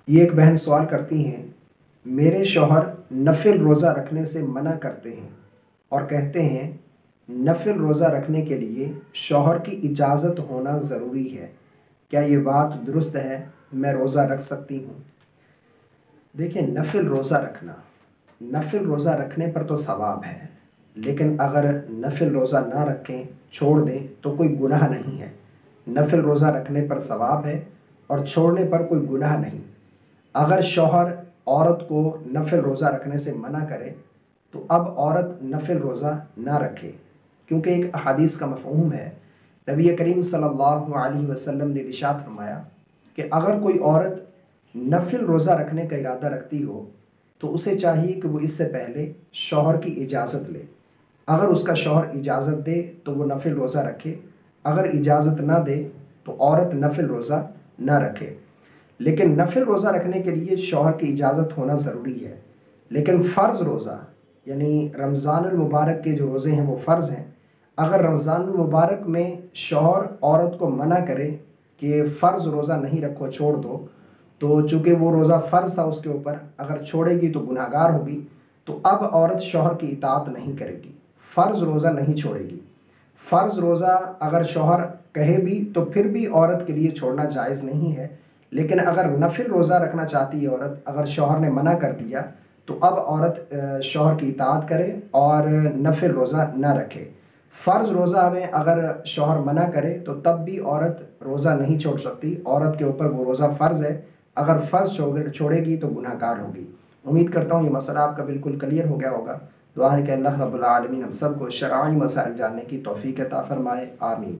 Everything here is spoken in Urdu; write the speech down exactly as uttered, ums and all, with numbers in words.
یہ ایک بہن سوال کرتی ہیں، میرے شوہر نفل روزہ رکھنے سے منع کرتے ہیں اور کہتے ہیں نفل روزہ رکھنے کے لیے شوہر کی اجازت ہونا ضروری ہے، کیا یہ بات درست ہے؟ میں روزہ رکھ سکتی ہوں؟ دیکھیں، نفل روزہ رکھنا نفل روزہ رکھنے پر تو ثواب ہے، لیکن اگر نفل روزہ نہ رکھیں، چھوڑ دیں تو کوئی گناہ نہیں ہے۔ نفل روزہ رکھنے پر ثواب ہے اور چھوڑنے پر کوئی گناہ نہیں۔ اگر شوہر عورت کو نفل روزہ رکھنے سے منع کرے تو اب عورت نفل روزہ نہ رکھے، کیونکہ ایک احادیث کا مفہوم ہے۔ نبی کریم صلی اللہ علیہ وسلم نے ارشاد فرمایا کہ اگر کوئی عورت نفل روزہ رکھنے کا ارادہ رکھتی ہو تو اسے چاہیے کہ وہ اس سے پہلے شوہر کی اجازت لے۔ اگر اس کا شوہر اجازت دے تو وہ نفل روزہ رکھے، اگر اجازت نہ دے تو عورت نفل روزہ نہ رکھے۔ لیکن نفل روزہ رکھنے کے لیے شوہر کی اجازت ہونا ضروری ہے، لیکن فرض روزہ یعنی رمضان المبارک کے جو روزے ہیں وہ فرض ہیں۔ اگر رمضان المبارک میں شوہر عورت کو منع کرے کہ فرض روزہ نہیں رکھو، چھوڑ دو، تو چونکہ وہ روزہ فرض تھا اس کے اوپر، اگر چھوڑے گی تو گناہ گار ہوگی، تو اب عورت شوہر کی اطاعت نہیں کرے گی، فرض روزہ نہیں چھوڑے گی۔ فرض روزہ اگر شوہر کہے بھی تو پھر بھی عورت کے لیے چھوڑنا جائز نہیں ہے، لیکن اگر نفل روزہ رکھنا چاہتی ہے عورت، اگر شوہر نے منع کر دیا تو اب عورت شوہر کی اطاعت کرے اور نفل روزہ نہ رکھے۔ فرض روزہ میں اگر شوہر منع کرے تو تب بھی عورت روزہ نہیں چھوڑ سکتی، عورت کے اوپر وہ روزہ فرض ہے، اگر فرض چھوڑے گی تو گناہ گار ہوگی۔ امید کرتا ہوں یہ مسئلہ آپ کا بالکل کلیئر ہو گیا ہوگا۔ دعا ہے کہ اللہ رب العالمین ہم سب کو شرعی مسائل جاننے کی توفیق عطا فرمائے، آمین۔